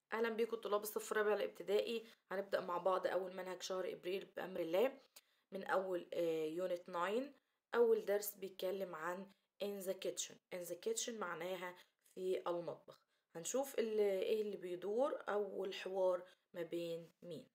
اهلا بيكم طلاب الصف الرابع الابتدائي. هنبدأ مع بعض اول منهج شهر ابريل بأمر الله من اول يونت 9. اول درس بيتكلم عن in the kitchen. in the kitchen معناها في المطبخ. هنشوف ايه اللي بيدور او الحوار ما بين مين.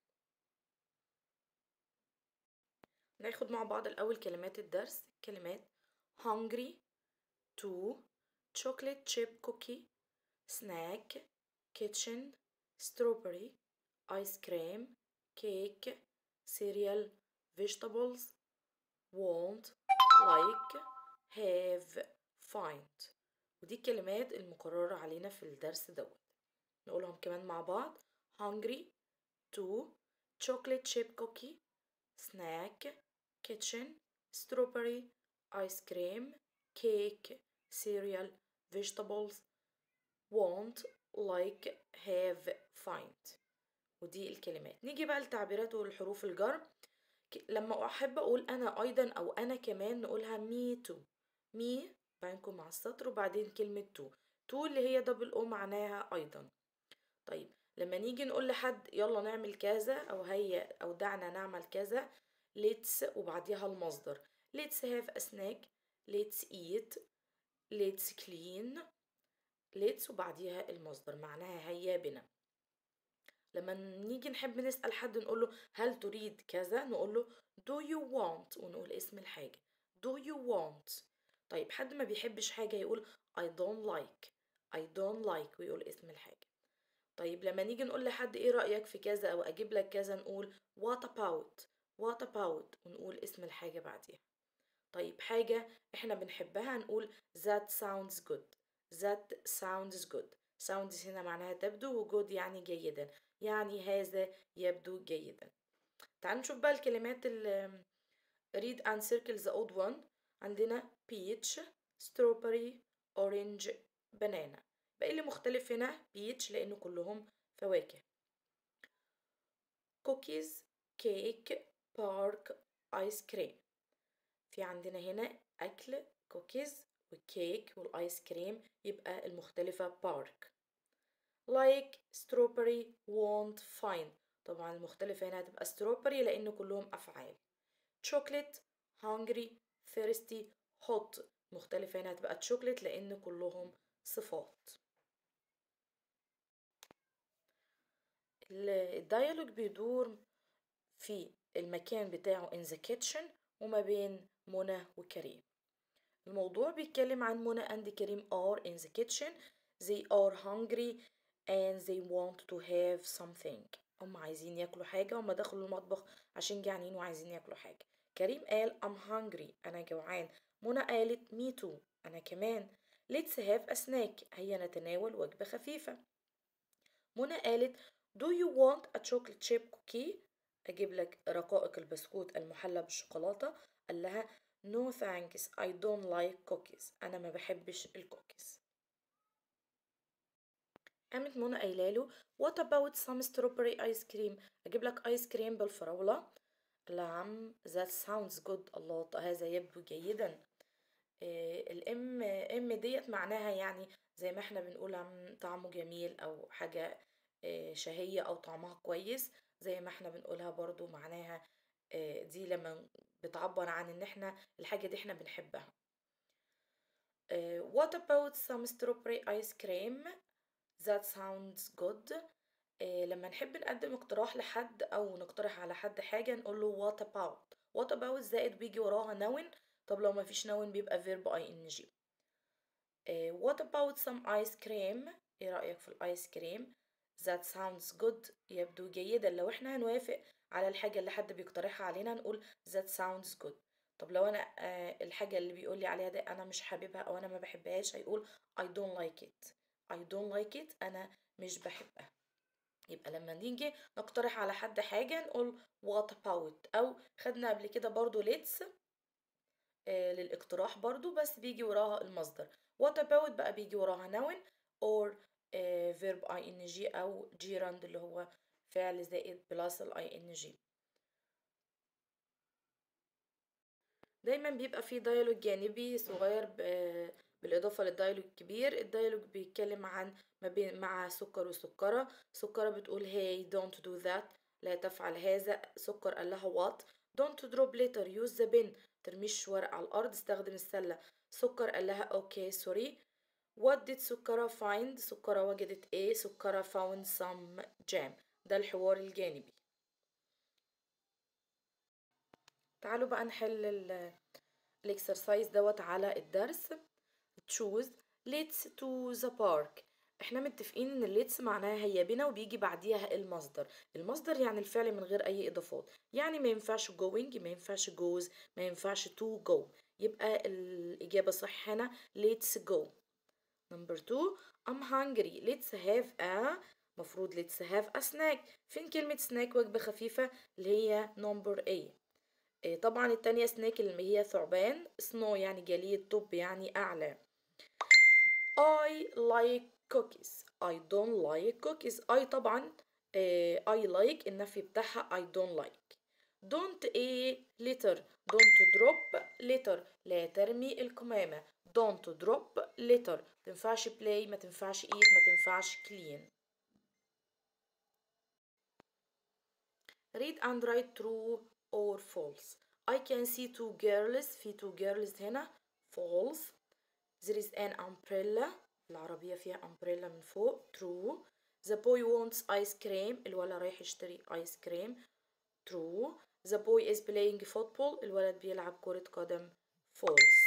ناخد مع بعض الاول كلمات الدرس. كلمات hungry, to, chocolate chip cookie, snack, kitchen, strawberry, ice cream, cake, cereal, vegetables, want, like, have, find. ودي الكلمات المقررة علينا في الدرس دوت. نقولهم كمان مع بعض. hungry, to, chocolate chip cookie, snack, kitchen, strawberry, ice cream, cake, cereal, vegetables, want, like, have, find. ودي الكلمات. نيجي بقى للتعبيرات والحروف الجر. لما احب اقول انا ايضا او انا كمان نقولها me too. me بنكون مع السطر وبعدين كلمة to اللي هي دبل او معناها ايضا. طيب لما نيجي نقول لحد يلا نعمل كذا او هيا او دعنا نعمل كذا let's وبعديها المصدر. let's have a snack, let's eat, let's clean. let's وبعديها المصدر معناها هيا بنا. لما نيجي نحب نسأل حد نقوله هل تريد كذا نقوله do you want ونقول اسم الحاجة do you want. طيب حد ما بيحبش حاجة يقول I don't like. I don't like ويقول اسم الحاجة. طيب لما نيجي نقول لحد ايه رأيك في كذا او اجيب لك كذا نقول what about. what about ونقول اسم الحاجة بعديها. طيب حاجة احنا بنحبها نقول that sounds good. that sounds good. sounds هنا معناها تبدو وجود يعني جيدا يعني هذا يبدو جيدا. تعالوا نشوف بقى الكلمات read and circle the odd one. عندنا peach, strawberry, orange, banana. بقى اللي مختلف هنا peach لأنه كلهم فواكه. cookies, cake, park, ice cream. في عندنا هنا أكل كوكيز والكيك والآيس كريم يبقى المختلفة بارك. like strawberry want fine. طبعا المختلفة هنا هتبقى strawberry لأنه كلهم أفعال. chocolate hungry thirsty hot. مختلفة هنا هتبقى chocolate لأن كلهم صفات. الديالوج بيدور في المكان بتاعه in the kitchen وما بين منى وكريم. الموضوع بيتكلم عن منى and كريم are in the kitchen. they are hungry and they want to have something. هم عايزين ياكلوا حاجة. هم دخلوا المطبخ عشان جعانين وعايزين ياكلوا حاجة. كريم قال I'm hungry أنا جوعان. منى قالت me too أنا كمان. let's have a snack هيا نتناول وجبة خفيفة. منى قالت do you want a chocolate chip cookie. أجيب لك رقائق البسكوت المحلى بالشوكولاتة. قال لها no thanks I don't like cookies أنا ما بحبش الكوكيز. قامت منى قايلاله what about some strawberry ice cream. أجيب لك آيس كريم بالفراولة. قال لها عم that sounds good الله هذا يبدو جيدا. الام ديت معناها يعني زي ما احنا بنقول عم طعمه جميل او حاجة شهية او طعمها كويس. زي ما احنا بنقولها برضو معناها دي لما بتعبر عن ان احنا الحاجة دي احنا بنحبها. what about some strawberry ice cream that sounds good. لما نحب نقدم اقتراح لحد او نقترح على حد حاجة نقول له what about. what about زائد بيجي وراها noun. طب لو ما فيش noun بيبقى verb ing. what about some ice cream. ايه رأيك في الايس كريم. that sounds good يبدو جيدا. لو احنا هنوافق على الحاجة اللي حد بيقترحها علينا نقول that sounds good. طب لو انا الحاجة اللي بيقول لي عليها ده انا مش حاببها او انا ما بحبهاش هيقول I don't like it. I don't like it انا مش بحبها. يبقى لما نيجي نقترح على حد حاجة نقول what about. او خدنا قبل كده برضو let's للاقتراح برضو بس بيجي وراها المصدر. what about بقى بيجي وراها noun or verb ing او gerund اللي هو فعل زائد بلس ال ing. دايما بيبقى فيه ديالوج جانبي صغير بالإضافة للديالوج الكبير، الديالوج بيتكلم عن ما بين مع سكر وسكرة. سكرة بتقول hey don't do that، لا تفعل هذا. سكر قال لها what. don't drop litter use the bin، ترميش ورق على الأرض، استخدم السلة. سكر قال لها okay sorry. what did سكرة find؟ سكرة وجدت ايه؟ سكرة found some jam. ده الحوار الجانبي. تعالوا بقى نحل الاكسرسايز دوت على الدرس. choose let's to the park. احنا متفقين ان let's معناها هيا بنا وبيجي بعديها المصدر. المصدر يعني الفعل من غير اي اضافات، يعني ما ينفعش going، ما ينفعش goes، ما ينفعش to go. يبقى الاجابة صح هنا let's go. number 2 I'm hungry let's have a، مفروض let's have a snack. فين كلمة snack؟ وجبة خفيفة اللي هي number A. طبعا التانية سناك اللي هي ثعبان. snow يعني جليد، طب يعني أعلى. I like cookies I don't like cookies. I طبعا I like النفي بتاعها I don't like. don't a litter don't drop litter، لا ترمي القمامة. don't drop litter، متنفعش play، ما تنفعش eat، ما تنفعش clean. read and write true or false. I can see two girls، في two girls هنا. false. there is an umbrella، العربية فيها umbrella من فوق. true. the boy wants ice cream، الولد رايح يشتري ice cream. true. the boy is playing football، الولد بيلعب كرة قدم. false.